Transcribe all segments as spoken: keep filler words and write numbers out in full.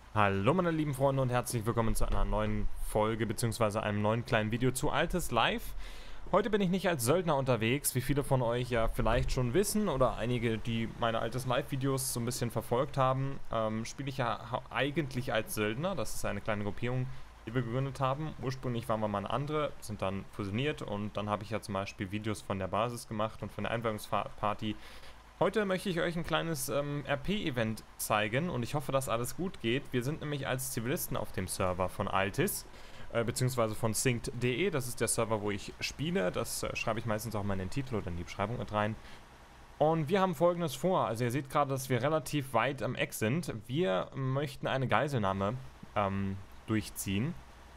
Hallo meine lieben Freunde und herzlich willkommen zu einer neuen Folge bzw. einem neuen kleinen Video zu Altes Live. Heute bin ich nicht als Söldner unterwegs, wie viele von euch ja vielleicht schon wissen oder einige, die meine Altes Live Videos so ein bisschen verfolgt haben, ähm, spiele ich ja eigentlich als Söldner. Das ist eine kleine Gruppierung, die wir gegründet haben. Ursprünglich waren wir mal eine andere, sind dann fusioniert und dann habe ich ja zum Beispiel Videos von der Basis gemacht und von der Einweihungsparty. Heute möchte ich euch ein kleines ähm, R P-Event zeigen und ich hoffe, dass alles gut geht. Wir sind nämlich als Zivilisten auf dem Server von Altis, äh, beziehungsweise von synced punkt de. Das ist der Server, wo ich spiele. Das äh, schreibe ich meistens auch mal in den Titel oder in die Beschreibung mit rein. Und wir haben Folgendes vor. Also ihr seht gerade, dass wir relativ weit am Eck sind. Wir möchten eine Geiselnahme ähm, durchziehen.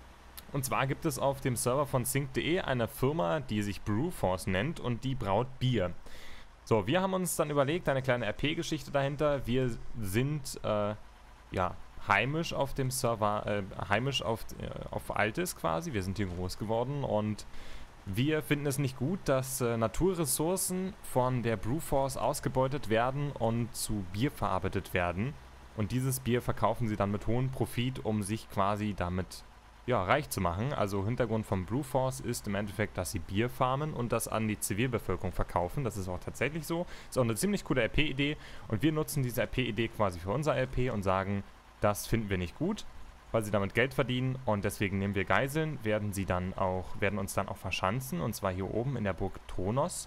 Und zwar gibt es auf dem Server von synced punkt de eine Firma, die sich Brewforce nennt und die braut Bier. So, wir haben uns dann überlegt, eine kleine R P-Geschichte dahinter. Wir sind, äh, ja, heimisch auf dem Server, äh, heimisch auf, äh, auf Altis quasi. Wir sind hier groß geworden und wir finden es nicht gut, dass äh, Naturressourcen von der Brewforce ausgebeutet werden und zu Bier verarbeitet werden. Und dieses Bier verkaufen sie dann mit hohem Profit, um sich quasi damit ja, reich zu machen. Also Hintergrund von Brewforce ist im Endeffekt, dass sie Bier farmen und das an die Zivilbevölkerung verkaufen. Das ist auch tatsächlich so. Ist auch eine ziemlich coole R P-Idee und wir nutzen diese R P-Idee quasi für unser R P und sagen, das finden wir nicht gut, weil sie damit Geld verdienen und deswegen nehmen wir Geiseln, werden sie dann auch, werden uns dann auch verschanzen und zwar hier oben in der Burg Tronos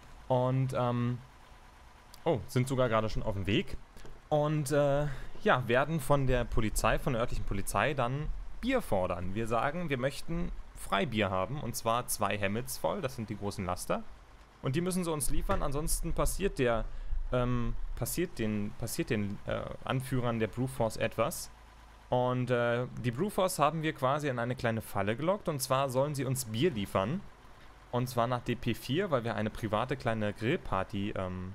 und ähm, oh, sind sogar gerade schon auf dem Weg und äh, ja, werden von der Polizei, von der örtlichen Polizei dann Bier fordern. Wir sagen, wir möchten Freibier haben und zwar zwei Hemmets voll, das sind die großen Laster und die müssen sie uns liefern, ansonsten passiert der ähm, passiert den, passiert den äh, Anführern der Brewforce etwas und äh, die Brewforce haben wir quasi in eine kleine Falle gelockt und zwar sollen sie uns Bier liefern und zwar nach D P vier, weil wir eine private kleine Grillparty ähm,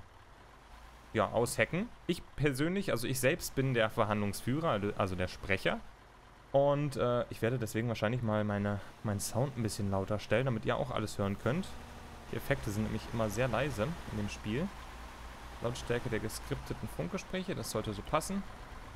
ja, aushacken. Ich persönlich, also ich selbst bin der Verhandlungsführer, also der Sprecher. Und äh, ich werde deswegen wahrscheinlich mal meine, meinen Sound ein bisschen lauter stellen, damit ihr auch alles hören könnt. Die Effekte sind nämlich immer sehr leise in dem Spiel. Lautstärke der geskripteten Funkgespräche, das sollte so passen.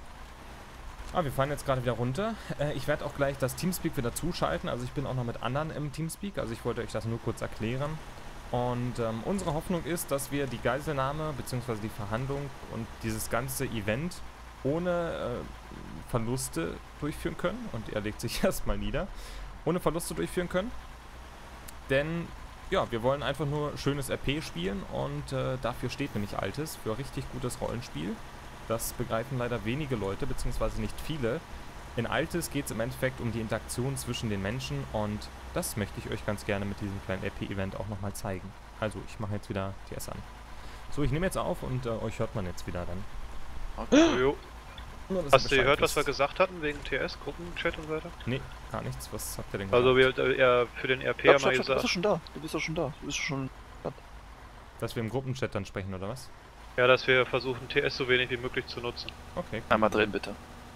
Ah, wir fahren jetzt gerade wieder runter. Äh, ich werde auch gleich das Teamspeak wieder zuschalten, also ich bin auch noch mit anderen im Teamspeak, also ich wollte euch das nur kurz erklären. Und ähm, unsere Hoffnung ist, dass wir die Geiselnahme bzw. die Verhandlung und dieses ganze Event ohne äh, Verluste durchführen können. Und er legt sich erstmal nieder. Ohne Verluste durchführen können. Denn, ja, wir wollen einfach nur schönes R P spielen und äh, dafür steht nämlich Altis, für richtig gutes Rollenspiel. Das begreifen leider wenige Leute, beziehungsweise nicht viele. In Altis geht es im Endeffekt um die Interaktion zwischen den Menschen und das möchte ich euch ganz gerne mit diesem kleinen R P-Event auch nochmal zeigen. Also, ich mache jetzt wieder T S an. So, ich nehme jetzt auf und äh, euch hört man jetzt wieder dann. Okay. Jo. Nur, Hast du gehört, was wir gesagt hatten wegen T S, Gruppenchat und so weiter? Nee, gar nichts. Was habt ihr denn gesagt? Also wir äh, für den R P Stopp, haben stopp, wir stopp, du bist gesagt, doch schon da. Du bist doch schon da. Du bist schon. Dass wir im Gruppenchat dann sprechen, oder was? ja, dass wir versuchen T S so wenig wie möglich zu nutzen. Okay. Einmal drehen, bitte.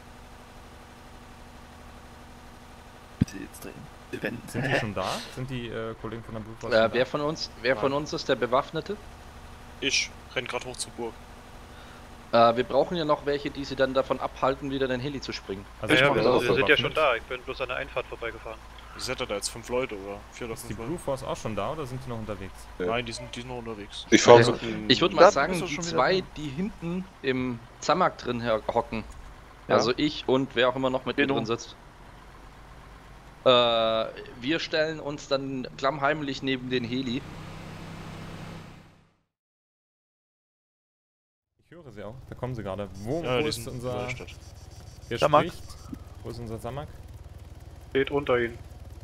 Bitte jetzt drehen. Wenn. Sind die schon da? Sind die äh, Kollegen von der Brewforce Äh, schon wer da? von uns, wer von uns ist der Bewaffnete? Ich renn gerade hoch zur Burg. Äh, wir brauchen ja noch welche, die sie dann davon abhalten, wieder in den Heli zu springen. Also Ja, ich ja, mache wir, das auch wir sind ja bewaffnet. schon da, ich bin bloß an der Einfahrt vorbeigefahren. Ihr seid da jetzt fünf Leute oder vier oder Ist die fünf Leute? Brewforce auch schon da oder sind die noch unterwegs? Nein, die sind, die sind noch unterwegs. Ich fahre Also, so. ich würde Da mal bist sagen, du die schon wieder zwei, drin. die hinten im Zamak drin hocken. Ja. Also ich und wer auch immer noch mit mir Genau. drin sitzt. Äh, wir stellen uns dann klammheimlich neben den Heli. Ich höre sie auch. Da kommen sie gerade. Wo, Ja, wo die ist sind in unser... der Stadt. Wer Samak. spricht? Wo ist unser Samak? Steht unter ihnen.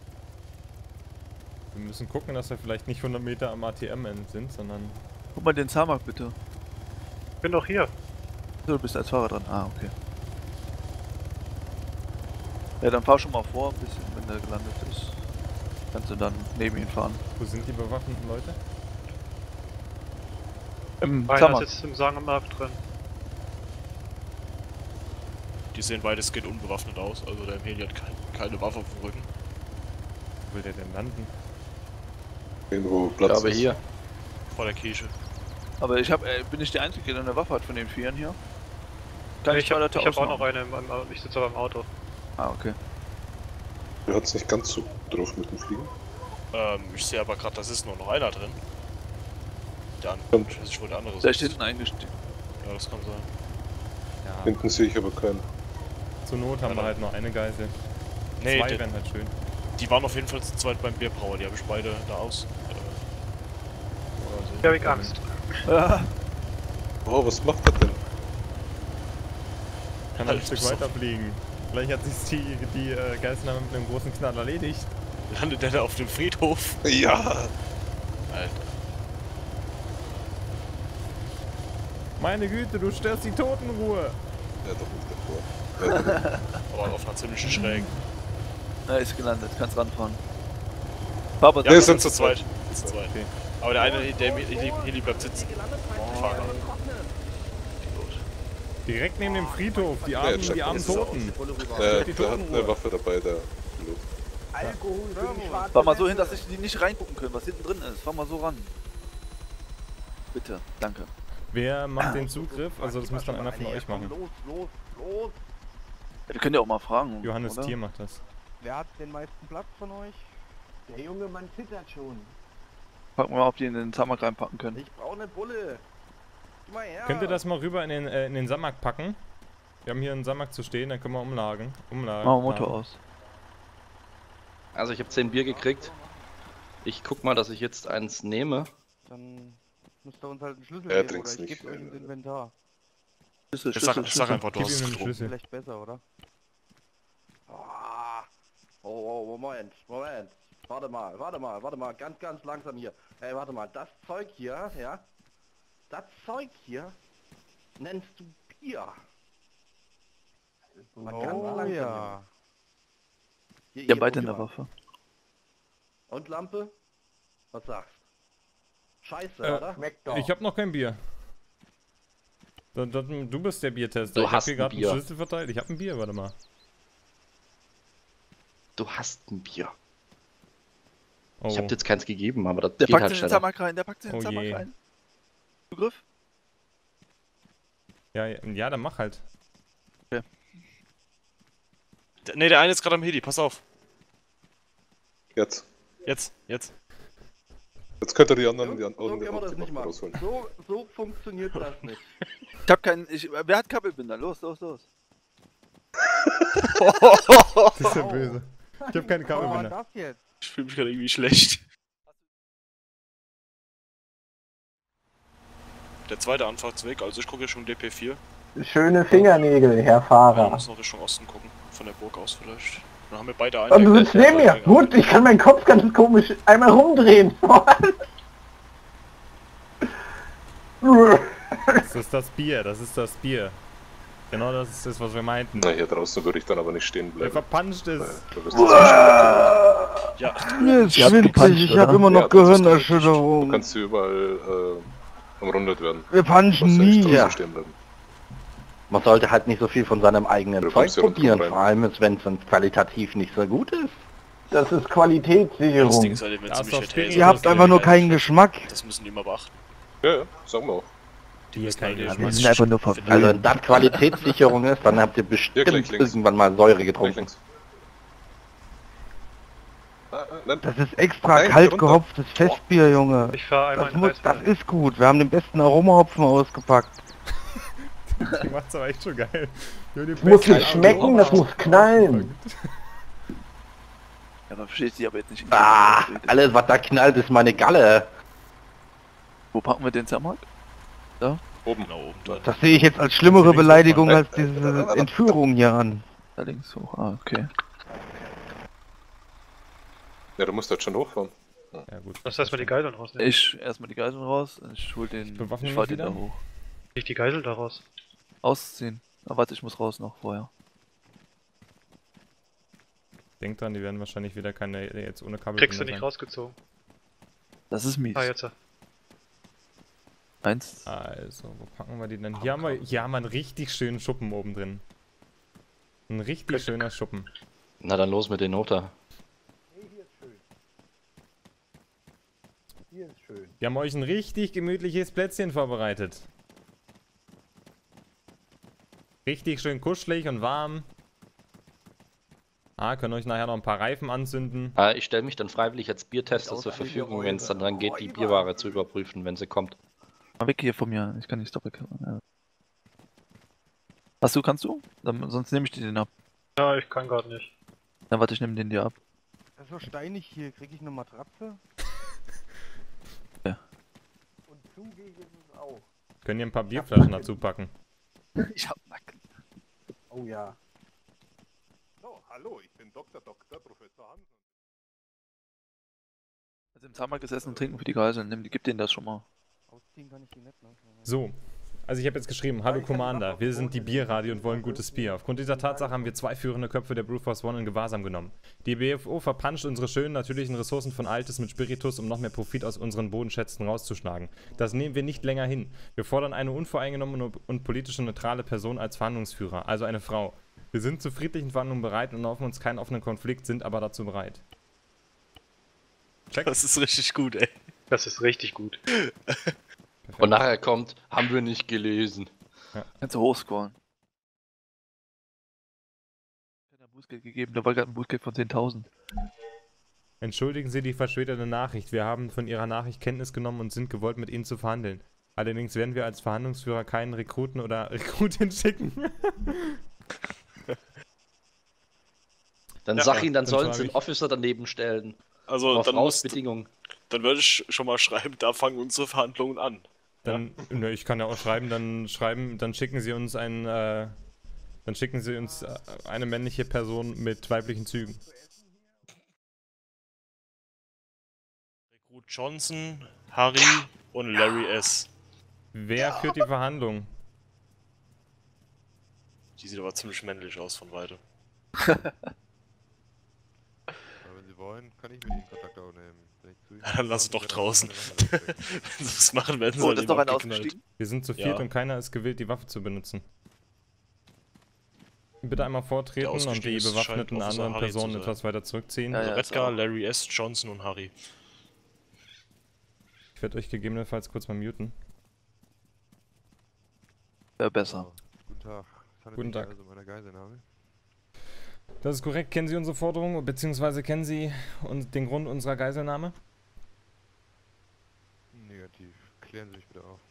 Wir müssen gucken, dass wir vielleicht nicht hundert Meter am A T M sind, sondern... Guck mal den Zamak bitte. Ich bin doch hier. Du bist als Fahrer dran. Ah, okay. Ja, dann fahr schon mal vor, ein bisschen, wenn der gelandet ist. Kannst du dann neben ihn fahren. Wo sind die bewaffneten Leute? Im Einer Zamak. sitzt im Sangemarkt drin. Die sehen weitestgehend unbewaffnet aus, also der Heli hat kein, keine Waffe auf dem Rücken. Wo will der denn landen? Irgendwo Ich Platz glaube ist. hier. Vor der Kirche. Aber ich hab, äh, bin ich der Einzige, der eine Waffe hat von den Vieren hier? Kann ich ich zwei hab, Leute ich hab auch ausmachen? noch eine, im, im, ich sitze aber im Auto. Ah, okay. Du hat's nicht ganz so drauf mit dem Fliegen. Ähm, ich sehe aber gerade, da ist nur noch einer drin. Der andere, Stimmt. ich weiß nicht, wo der andere Der ist sitzt. hinten eingestiegen. Ja, das kann sein. Ja, Hinten sehe ich aber keinen. zur Not haben wir halt noch eine Geisel. Nee, Zwei der, wären halt schön. die waren auf jeden Fall zu zweit beim Bierbrauer, die habe ich beide da aus. Äh, oder so. Ich hab ich Angst. Ah, Oh, was macht er denn? Kann Halt ein Stück besoffen. weiter fliegen. Vielleicht hat sich die, die äh, Geiselnahme mit einem großen Knall erledigt. Landet der da auf dem Friedhof? Ja! Alter. Meine Güte, du störst die Totenruhe. Ja, doch nicht davor. Ja, Aber auf einer ziemlichen Schrägen. er ist gelandet, kannst ranfahren. Papa, Ja, wir wir sind sind zu zu zweit. Zu zweit. Okay. Aber der eine, der Heli, Heli bleibt sitzen. Fahrer. Direkt neben dem Friedhof, die Ja, armen, check die armen das Toten. äh, die der hat Totenruhe. eine Waffe dabei, der Pilot. fahr mal so hin, dass die nicht reingucken können, was hinten drin ist. Fahr mal so ran. Bitte, danke. Wer macht den Zugriff? Also das muss dann einer von euch machen. Los, los, los! Ja, wir können ja auch mal fragen. Johannes oder? Thier macht das. Wer hat den meisten Platz von euch? Der junge Mann zittert schon. Fragen wir mal, ob die in den Tamak reinpacken können. Ich brauche eine Bulle. Gib mal her. Könnt ihr das mal rüber in den, äh, in den Samak packen? Wir haben hier einen Samak zu stehen, dann können wir umlagen. Umlagen. Machen wir Motor aus. Also ich habe zehn Bier gekriegt. Ich guck mal, dass ich jetzt eins nehme. Dann müsst ihr uns halt einen Schlüssel Er geben trinkt's oder ich nicht, gebe euch äh, ins Inventar. Schlüssel, Ich sag, Schlüssel, ich sag Schlüssel. einfach, du Gib hast ihm es den getrunken. Schlüssel. Vielleicht besser, oder? Ah. Oh, oh, Moment, Moment. Warte mal, warte mal, warte mal, ganz, ganz langsam hier. Ey, warte mal, das Zeug hier, ja? Das Zeug hier nennst du Bier. Mal ganz Oh, langsam, ja. Junge. Hier, Ja, hier, beide in guck der mal. Waffe. Und Lampe? Was sagst? Scheiße, Äh, oder? Schmeckt doch. Ich hab noch kein Bier. Da- da- Du bist der Biertester. Du ich hab hast hier ein gerade einen Bier. Schlüssel verteilt. Ich hab ein Bier, warte mal. Du hast ein Bier. Oh, Ich habe dir jetzt keins gegeben, aber das Der geht packt halt in den schneller. Tamak rein, der packt in den Oh Tamak je. rein. Zugriff? ja, ja, ja, dann mach halt. Der- Ne, der eine ist gerade am Heli, pass auf. Jetzt. Jetzt, jetzt. Jetzt könnt ihr die anderen, die So, anderen so können wir auch das die nicht Waffen machen. rausholen. So, so funktioniert das nicht. Ich hab keinen. Ich, wer hat Kabelbinder? Los, los, los. Das ist ja böse. Ich hab keine Was war Kabelbinder. das jetzt? Ich fühle mich gerade irgendwie schlecht. Der zweite Anfahrtsweg, also ich gucke ja schon D P vier. Schöne Fingernägel, Herr Wir Fahrer. müssen noch Richtung Osten gucken, von der Burg aus vielleicht. Dann haben wir beide Und du sitzt neben mir. Gut, ich kann meinen Kopf ganz komisch einmal rumdrehen. Das ist das Bier, das ist das Bier. Genau das ist das, was wir meinten. Na, hier draußen würde ich dann aber nicht stehen Wer bleiben. verpanscht Weil ist. Du wirst jetzt nicht Ja, Mir ist Ihr habt gepuncht, ich habe oder? immer noch Ja, das ist Du Gehirnerschütterung. kannst hier überall äh, umrundet werden. Wir Du punchen musst ja nicht nie. draußen Ja. stehen bleiben. Man sollte halt nicht so viel von seinem eigenen Du Zeug kommst hier rundherum probieren, rein. vor allem wenn es qualitativ nicht so gut ist. Das ist das Ding Qualitätssicherung. ist halt, wenn Da sie ist mich doch jetzt Spirit. häsen, Ihr habt das einfach nur keinen Geschmack. Das müssen die immer beachten. Ja, ja, sagen wir auch. Die müssen halt keinen den- Geschmack. die sind einfach nur finden- verwöhnt. Also wenn das Qualitätssicherung ist, dann habt ihr bestimmt gleich links. irgendwann mal Säure Gleich getrunken. links. Ah, ah, nein. Das ist extra Nein, kalt runter. gehopftes Festbier, Junge. Ich fahre einmal Das, in muss, Reiz das ist gut. Wir haben den besten Aromahopfen ausgepackt. Die macht's aber echt schon geil. Nur die Das muss besten nicht schmecken, das muss knallen. Ja, man versteht sie aber jetzt nicht. Ah, alles was da knallt, ist meine Galle. Wo packen wir den Tamak? Oben. Genau, oben dran. Das sehe ich jetzt als schlimmere Beleidigung als diese Entführung hier an. Da links hoch. Ah, okay. Ja, du musst halt schon hochfahren. Ja gut. Lass erstmal die Geiseln rausnehmen. Ich erstmal die Geiseln raus. Ich hol den. bewaffne Ich fahr mich den da wieder. hoch. Ich die Geisel da raus. Ausziehen. Ah, warte, ich muss raus noch vorher. Denkt dran, die werden wahrscheinlich wieder keine jetzt ohne Kabel. Kriegst du nicht rausgezogen. Das ist mies. Ah, jetzt. Eins. Also, wo packen wir die denn? Hier haben wir, hier haben wir einen richtig schönen Schuppen oben drin. Ein richtig schöner Schuppen. Na dann los mit den Nota. Hier ist schön. Wir haben euch ein richtig gemütliches Plätzchen vorbereitet. Richtig schön kuschelig und warm. Ah, können euch nachher noch ein paar Reifen anzünden. Äh, ich stelle mich dann freiwillig als Biertester Aus zur eine Verfügung, wenn es dann Eure. dran geht, Oh, die Ivan. Bierware zu überprüfen, wenn sie kommt. Mal weg hier von mir, ich kann nicht stoppen. Ja. Hast du, kannst du? Dann, sonst nehme ich dir den ab. Ja, ich kann gerade nicht. Dann warte, ich nehme den dir ab. Das ist so steinig hier. Krieg ich eine Matratze? Ja. Und zugig ist es auch. Können ihr ein paar Bierflaschen dazu packen? Ich hab Nacken. Oh ja. So, hallo, ich bin Doktor Doktor Professor Hansen. Also im Zahnmarkt ist Essen und Trinken für die Geiseln. Nimm, gib denen das schon mal. Ausziehen kann ich die nicht, ne? So. Also ich habe jetzt geschrieben, hallo Commander, wir sind die Bierradio und wollen gutes Bier. Aufgrund dieser Tatsache haben wir zwei führende Köpfe der Brewforce One in Gewahrsam genommen. Die B F O verpanscht unsere schönen natürlichen Ressourcen von Altes mit Spiritus, um noch mehr Profit aus unseren Bodenschätzen rauszuschlagen. Das nehmen wir nicht länger hin. Wir fordern eine unvoreingenommene und politisch neutrale Person als Verhandlungsführer, also eine Frau. Wir sind zu friedlichen Verhandlungen bereit und hoffen uns keinen offenen Konflikt, sind aber dazu bereit. Check. Das ist richtig gut, ey. Das ist richtig gut. Und nachher kommt, haben wir nicht gelesen. Kannst du hochscrollen. Ich habe Bußgeld gegeben, da war gerade ein Bußgeld von zehntausend. Entschuldigen Sie die verspätete Nachricht. Wir haben von Ihrer Nachricht Kenntnis genommen und sind gewollt, mit Ihnen zu verhandeln. Allerdings werden wir als Verhandlungsführer keinen Rekruten oder Rekrutin schicken. Dann Ja, sag ja, ihnen, dann dann sollen frag sie einen ich. Officer daneben stellen. Also Auf dann, musst, Vorausbedingungen. dann würde ich schon mal schreiben, da fangen unsere Verhandlungen an. Dann, ne, ich kann ja auch schreiben, dann schreiben, dann schicken Sie uns ein, äh, dann schicken Sie uns äh, eine männliche Person mit weiblichen Zügen. Rekrut Johnson, Harry und Larry S. Wer führt die Verhandlung? Die sieht aber ziemlich männlich aus von Weitem. Aber wenn Sie wollen, kann ich mit Ihnen Kontakt aufnehmen. Wenn ich zu Ihnen Dann lass komme, doch dann draußen. machen wir das weg. Wenn sie das machen, werden sie Oh, halt das ist noch immer einer geknallt. ausgestiegen. Wir sind zu viert Ja. und keiner ist gewillt, die Waffe zu benutzen. Bitte einmal Der vortreten und die ausgestiegen ist, scheint bewaffneten Officer anderen Harry Personen zu sein. etwas weiter zurückziehen. Ja, ja. Also ist Redgar, auch. Larry S., Johnson und Harry. Ich werde euch gegebenenfalls kurz mal muten. Wäre besser. Guten Tag. Es handelt Guten sich Tag. Also um eine Geiselnahme. Das ist korrekt. Kennen Sie unsere Forderung, beziehungsweise kennen Sie uns den Grund unserer Geiselnahme? Negativ. Klären Sie mich bitte auf.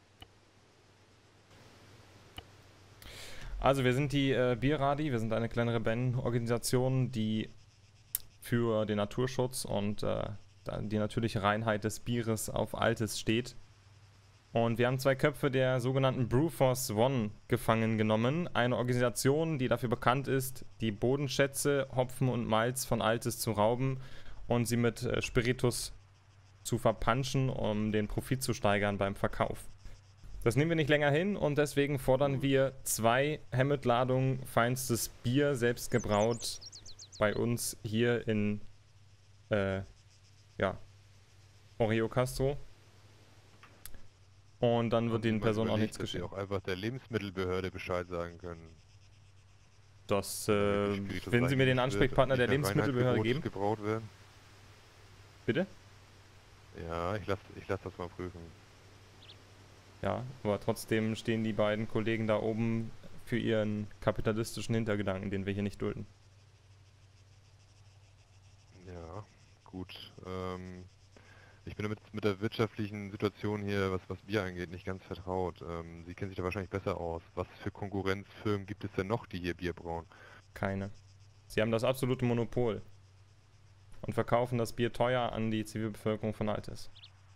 Also wir sind die äh, Bierradi, wir sind eine kleine Rebellenorganisation, die für den Naturschutz und äh, die natürliche Reinheit des Bieres auf Altes steht. Und wir haben zwei Köpfe der sogenannten Brewforce One gefangen genommen. Eine Organisation, die dafür bekannt ist, die Bodenschätze, Hopfen und Malz von Altes zu rauben und sie mit äh, Spiritus zu verpanschen, um den Profit zu steigern beim Verkauf. Das nehmen wir nicht länger hin und deswegen fordern wir zwei Hammett-Ladungen feinstes Bier, selbst gebraut, bei uns hier in äh, ja, Oreo Castro. Und dann wird Haben Sie den mal Personen auch überlegt, nichts dass Sie geschehen. auch einfach der Lebensmittelbehörde Bescheid sagen können. Das, damit äh, die Spiritus wenn Sie mir den eingemischt wird Ansprechpartner und der nicht nach Lebensmittelbehörde Reinheitsgebot geben. gebraut werden. Bitte? Ja, ich lasse ich lass das mal prüfen. Ja, aber trotzdem stehen die beiden Kollegen da oben für ihren kapitalistischen Hintergedanken, den wir hier nicht dulden. Ja, gut. Ähm, ich bin damit mit der wirtschaftlichen Situation hier, was, was Bier angeht, nicht ganz vertraut. Ähm, Sie kennen sich da wahrscheinlich besser aus. Was für Konkurrenzfirmen gibt es denn noch, die hier Bier brauen? Keine. Sie haben das absolute Monopol und verkaufen das Bier teuer an die Zivilbevölkerung von Altes.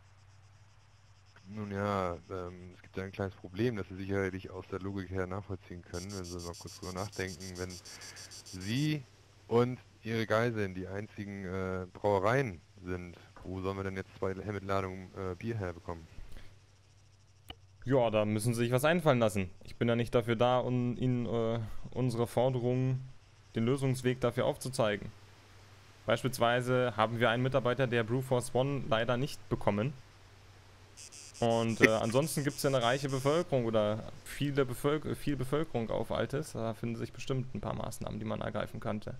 Nun ja, ähm, es gibt da ein kleines Problem, das Sie sicherlich aus der Logik her nachvollziehen können, wenn Sie mal kurz drüber nachdenken. Wenn Sie und Ihre Geiseln die einzigen äh, Brauereien sind, wo sollen wir denn jetzt zwei Hammett-Ladungen äh, Bier herbekommen? Ja, da müssen Sie sich was einfallen lassen. Ich bin ja nicht dafür da, um Ihnen äh, unsere Forderungen, den Lösungsweg dafür aufzuzeigen. Beispielsweise haben wir einen Mitarbeiter der Brewforce One leider nicht bekommen. Und äh, ansonsten gibt es ja eine reiche Bevölkerung oder viele Bevölker viel Bevölkerung auf Altes. Da finden sich bestimmt ein paar Maßnahmen, die man ergreifen könnte.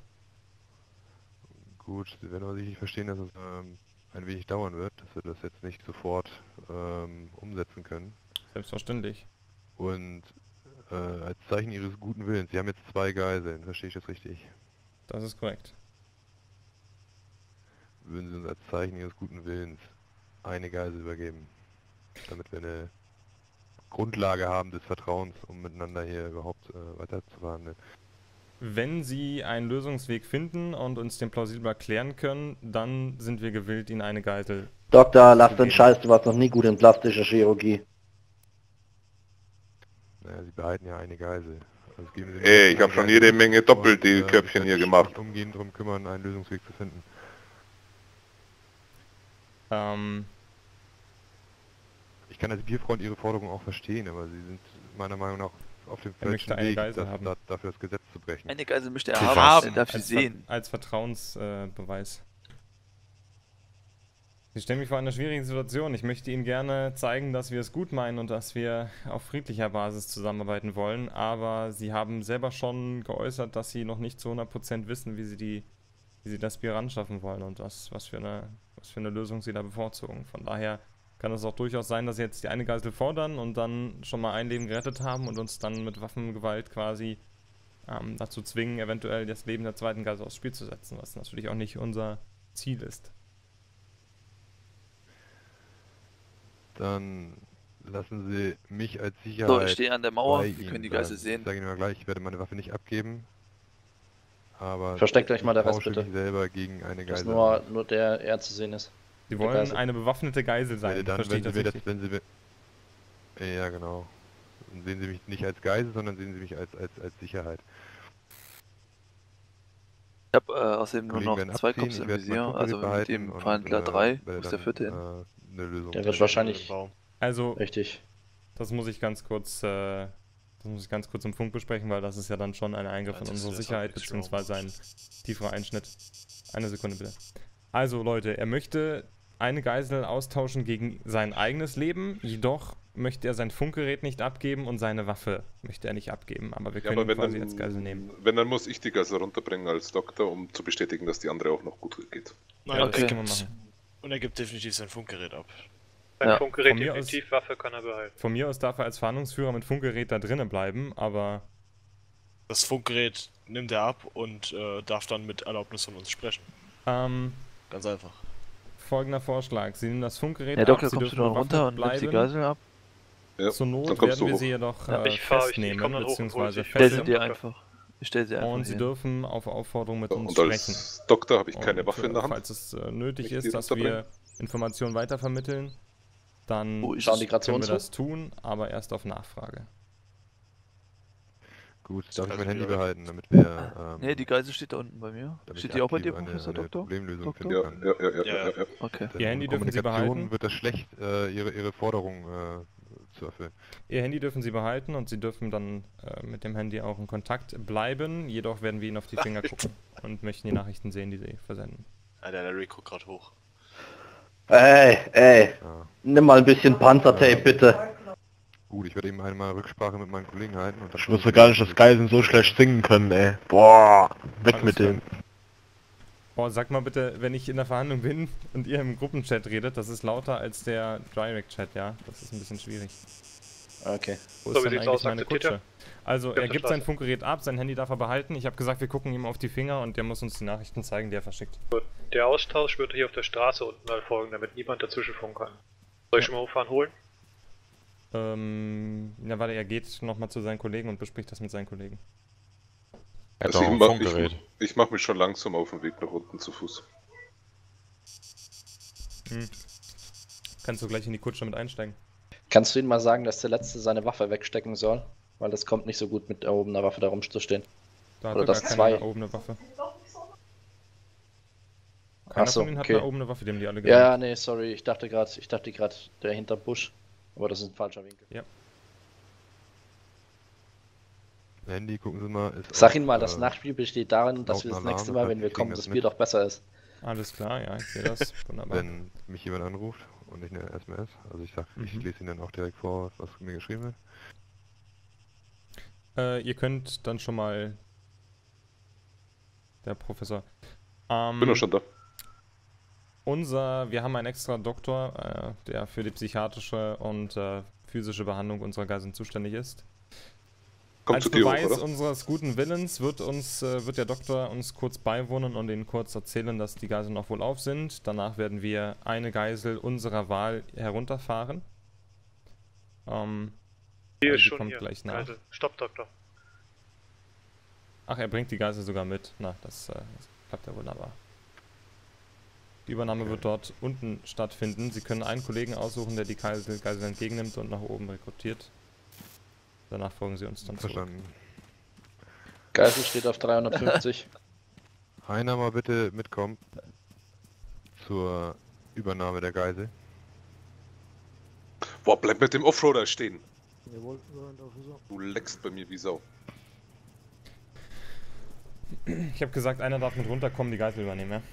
Gut, Sie werden aber sicherlich verstehen, dass es ähm, ein wenig dauern wird, dass wir das jetzt nicht sofort ähm, umsetzen können. Selbstverständlich. Und äh, als Zeichen ihres guten Willens. Sie haben jetzt zwei Geiseln, verstehe ich das richtig? Das ist korrekt. Würden Sie uns als Zeichen ihres guten Willens eine Geisel übergeben, damit wir eine Grundlage haben des Vertrauens, um miteinander hier überhaupt äh, weiter zu verhandeln. Wenn Sie einen Lösungsweg finden und uns den plausibel erklären können, dann sind wir gewillt, Ihnen eine Geisel. Doktor, lass den geben. Scheiß, du warst noch nie gut in plastischer Chirurgie. Naja, Sie behalten ja eine Geisel. Also geben Sie mir Ey, ich eine habe schon Geisel jede Menge und, Doppeldeal-Köpfchen äh, hier ich werde gemacht. mich umgehend darum kümmern, einen Lösungsweg zu finden. Ähm, Ich kann als Bierfreund Ihre Forderung auch verstehen, aber Sie sind meiner Meinung nach auf dem Er möchte falschen eine Weg, Geisel das, haben. da, dafür das Gesetz zu brechen. Eine Geisel möchte er Sie haben, haben. er darf sie als, sehen. Ver als Vertrauensbeweis. Äh, Sie stellen mich vor einer schwierigen Situation. Ich möchte Ihnen gerne zeigen, dass wir es gut meinen und dass wir auf friedlicher Basis zusammenarbeiten wollen, aber Sie haben selber schon geäußert, dass Sie noch nicht zu hundert Prozent wissen, wie Sie, die, wie Sie das Bier ranschaffen wollen und das, was, für eine, was für eine Lösung Sie da bevorzugen. Von daher kann es auch durchaus sein, dass Sie jetzt die eine Geisel fordern und dann schon mal ein Leben gerettet haben und uns dann mit Waffengewalt quasi ähm, dazu zwingen, eventuell das Leben der zweiten Geisel aufs Spiel zu setzen, was natürlich auch nicht unser Ziel ist. Dann lassen Sie mich als Sicherheit. So, ich stehe an der Mauer, bei wir Ihnen können die bleiben. Geisel sehen. Ich sage Ihnen mal gleich, ich werde meine Waffe nicht abgeben. Aber Versteckt euch mal der ich Rest tausche bitte. mich selber gegen eine Dass Geisel. nur, aus. nur der er zu sehen ist. Sie Die wollen Geisel. eine bewaffnete Geisel sein, Äh, dann, verstehe wenn ich Sie das mir das, richtig? wenn Sie mir, ja genau. Dann sehen Sie mich nicht als Geisel, sondern sehen Sie mich als als als Sicherheit. Ich habe äh, außerdem nur Kollegen noch werden zwei abziehen, Cops ich im werde mein Visier, Funkgerät also mit behalten dem und, Verhandler äh, drei. Wo werde ist der dann, vierte hin? äh, eine Lösung Der finden. wird wahrscheinlich. Im Baum. Also, Richtig. das muss ich ganz kurz, äh, das muss ich ganz kurz im Funk besprechen, weil das ist ja dann schon ein Eingriff Ja, in das unsere ist Sicherheit, halt beziehungsweise ein tieferer Einschnitt. Eine Sekunde bitte. Also Leute, er möchte eine Geisel austauschen gegen sein eigenes Leben, jedoch möchte er sein Funkgerät nicht abgeben und seine Waffe möchte er nicht abgeben, aber wir Ja, können aber ihn wenn quasi dann, als Geisel nehmen. wenn, dann muss ich die Geisel runterbringen als Doktor, um zu bestätigen, dass die andere auch noch gut geht. Nein, Ja, er das können wir gibt, machen. und er gibt definitiv sein Funkgerät ab. Sein Ja. Funkgerät Von mir aus- definitiv, Waffe kann er behalten. Von mir aus darf er als Fahndungsführer mit Funkgerät da drinnen bleiben, aber Das Funkgerät nimmt er ab und äh, darf dann mit Erlaubnis von uns sprechen. ähm, Ganz einfach. folgender Vorschlag. Sie nehmen das Funkgerät Ja, ab, Doktor, Sie kommst du dürfen dann runter und bewaffnet nimmst die bleiben. Geisel ab? Ja, Zur dann Not kommst werden du wir hoch. sie jedoch Ja, äh, ich fahr- ich- ich festnehmen, komm dann hoch und hol beziehungsweise sie. Stell sie fesseln. dir einfach. Ich stell sie einfach Und sie hier. dürfen auf Aufforderung mit uns Und sprechen. als Doktor habe ich keine Und, Waffe in der äh, Hand. Falls es äh, nötig Nicht die ist, dass runterbringen. wir Informationen weitervermitteln, dann Wo ist Schauen die grad zu können uns wir hoch? das tun, aber erst auf Nachfrage. Gut, darf ich Also mein Handy wieder weg. behalten, damit wir ähm, Ne, die Geisel steht da unten bei mir. damit Steht ich die auch bei aktiv dir, eine, Professor eine Doktor? Problemlösung Doktor? finden Ja, kann. ja, ja, ja, Ja, ja, ja. Okay. Denn Ihr Handy in dürfen Sie Kommunikation behalten. wird das schlecht, äh, ihre, ihre Forderung äh, zu erfüllen. Ihr Handy dürfen Sie behalten und Sie dürfen dann äh, mit dem Handy auch in Kontakt bleiben. Jedoch werden wir Ihnen auf die Finger gucken und möchten die Nachrichten sehen, die Sie versenden. Ja, der Larry guckt gerade hoch. Ey, ey, Ja. nimm mal ein bisschen Panzertape bitte. Gut, ich werde eben einmal Rücksprache mit meinen Kollegen halten. Und dann Ich wusste gar nicht, dass Geiseln so schlecht singen können, ey. Boah, weg Alles mit klar. denen. Boah, sag mal bitte, wenn ich in der Verhandlung bin und ihr im Gruppenchat redet, das ist lauter als der Direct-Chat, ja? Das ist ein bisschen schwierig. Okay. Wo So, ist wie denn sieht's eigentlich aus? meine Akzeptiert er? Kutsche? Also, Auf er der gibt sein Straße. Funkgerät ab, sein Handy darf er behalten. Ich habe gesagt, wir gucken ihm auf die Finger und der muss uns die Nachrichten zeigen, die er verschickt. Der Austausch wird hier auf der Straße unten erfolgen, damit niemand dazwischen funken kann. Soll ich schon mal hochfahren holen? Ähm, ja, warte, er geht nochmal zu seinen Kollegen und bespricht das mit seinen Kollegen. Er hat Also doch ich ein mach, Funkgerät. ich, ich mache mich schon langsam auf den Weg nach unten zu Fuß. Hm. Kannst du gleich in die Kutsche mit einsteigen? Kannst du ihm mal sagen, dass der Letzte seine Waffe wegstecken soll? Weil das kommt nicht so gut mit erhobener Waffe da rumzustehen. Da hat Oder er das gar keine zwei. erhobene Waffe. Keiner Achso, von ihnen hat okay. eine erhobene Waffe, die haben die alle Ja, genommen. ja, nee, sorry, ich dachte gerade, ich dachte gerade der hinter Busch. Aber das ist ein falscher Winkel. Handy, gucken Sie mal. Ist Sag auf, ihm mal, das äh, Nachspiel besteht darin, dass wir lauten das nächste Alarm, Mal, wenn wir wir kriegen kommen, das das Bier mit. doch besser ist. Alles klar, ja, ich sehe das. Wunderbar. Wenn mich jemand anruft und nicht eine S M S, also ich sag, ich Mhm. lese Ihnen dann auch direkt vor, was mir geschrieben wird. Äh, ihr könnt dann schon mal... Der Professor. Ähm, Bin doch schon da. Unser, wir haben einen extra Doktor, äh, der für die psychiatrische und äh, physische Behandlung unserer Geiseln zuständig ist. Kommt Als zu dir hoch, Beweis oder? unseres guten Willens wird uns äh, wird der Doktor uns kurz beiwohnen und Ihnen kurz erzählen, dass die Geiseln noch wohlauf sind. Danach werden wir eine Geisel unserer Wahl herunterfahren. Ähm, Die also ist die schon kommt hier. gleich nach. Geisel. Stopp, Doktor. Ach, er bringt die Geisel sogar mit. Na, das, äh, das klappt ja wunderbar. Die Übernahme Okay. wird dort unten stattfinden. Sie können einen Kollegen aussuchen, der die Geisel, Geisel entgegennimmt und nach oben rekrutiert. Danach folgen Sie uns dann zurück. Verstanden. Geisel steht auf dreihundertfünfzig. Einer mal bitte mitkommen zur Übernahme der Geisel. Boah, bleib mit dem Offroader stehen. Jawohl, Warrant Officer. Du leckst bei mir wie Sau. Ich habe gesagt, einer darf mit runterkommen, die Geisel übernehmen, ja?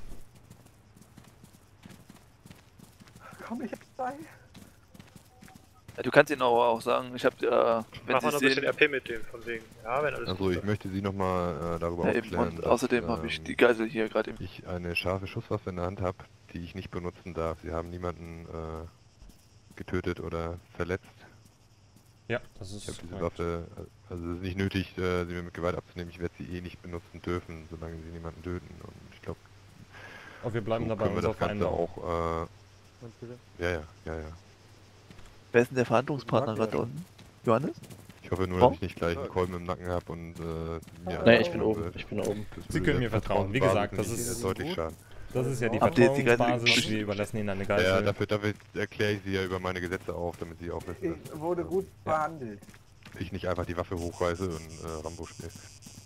Komm, ich hab zwei. Ja, du kannst ihnen aber auch sagen, ich hab ja, wenn Mach sie mal noch ein bisschen sehen, R P mit dem, von wegen. Ja, wenn alles Also gut ich ist. möchte Sie nochmal äh, darüber ja, eben, aufklären, und dass, außerdem habe ich ähm, die Geisel hier gerade im... ich eine scharfe Schusswaffe in der Hand habe, die ich nicht benutzen darf. Sie haben niemanden äh, getötet oder verletzt. Ja, das Ich ist habe diese korrekt. Waffe, also es ist nicht nötig, äh, sie mir mit Gewalt abzunehmen. Ich werde sie eh nicht benutzen dürfen, solange sie niemanden töten. Und ich glaube, Und wir bleiben so dabei können wir unserer das Ganze Vereinbarung. auch, Und bitte. äh, ja, ja, ja, ja. Wer ist denn der Verhandlungspartner Guten Tag, gerade da unten? Johannes? Ich hoffe nur, Oh. dass ich nicht gleich einen Kolben im Nacken habe und äh, mir Nee, alles ich bin tun oben, wird. ich bin oben. Das Sie würde können der mir vertrauen. Wie gesagt, das Vertrauensbasis ist- nicht deutlich schaden. Das ist ja die Habt ihr jetzt die Geisel Vertrauensbasis. geschickt? Wir überlassen Ihnen eine Ja, Geisel. dafür, dafür erkläre ich sie ja über meine Gesetze auf, damit sie auch wissen, Ich wurde gut behandelt. dass ich nicht einfach die Waffe hochreiße und äh, Rambo spiele.